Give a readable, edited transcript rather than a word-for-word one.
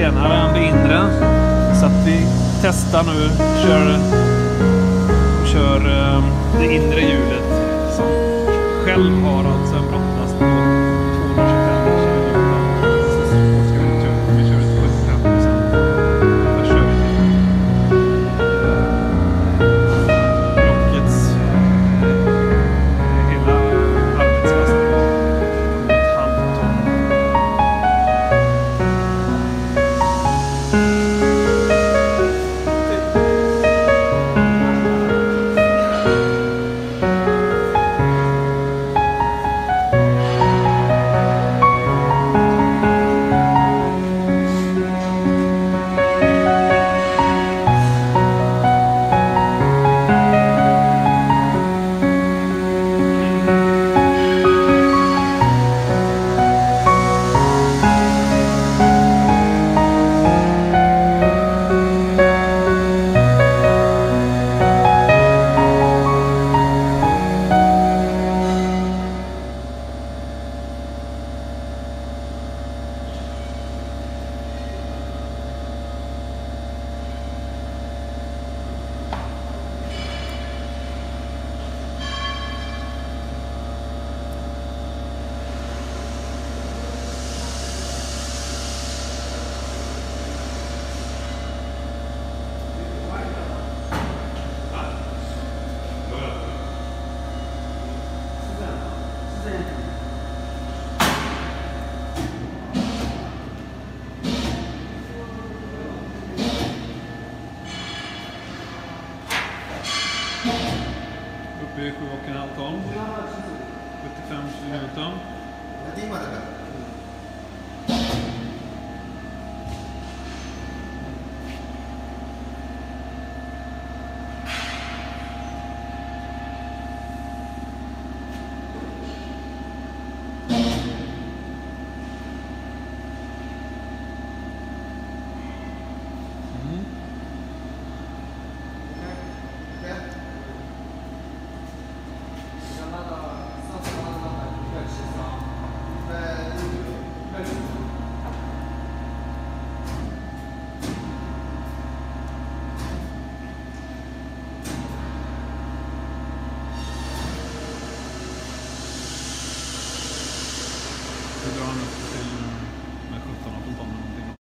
renare än det inre. Så att vi testar nu, kör det inre hjulet som själv har alltså en brottlast på 225 kN. Så ska vi kör ett 75%. Där kör vi blockets hela arbetslast på ett halvt ton. Uppe i 7,5 ton, 75 kN.